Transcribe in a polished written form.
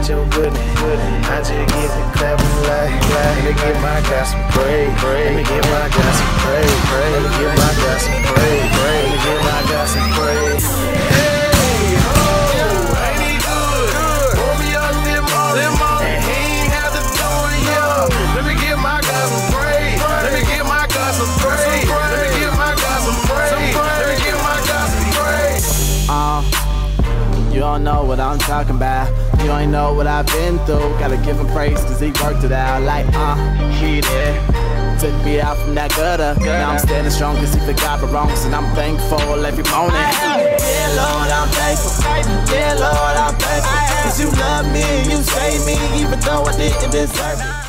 about your goodness. I just get to clapping like, let me get my God some praise. Let me get my God some praise. Let me get my God some praise. Let me get my God some praise. Hey, oh, ain't he good? Pour me up lemon, and he ain't have to do it, yo. Let me get my God some praise. Let me get my God some praise. Let me get my God some praise. Let me get my God some praise. You don't know what I'm talking about. You ain't know what I've been through. Gotta give him praise cause he worked it out. Like, he did. Took me out from that gutter. Now I'm standing strong cause he forgot my wrongs. And I'm thankful every morning. Yeah, Lord, I'm thankful. Yeah, Lord, I'm thankful. Cause you love me and you saved me even though I didn't deserve it.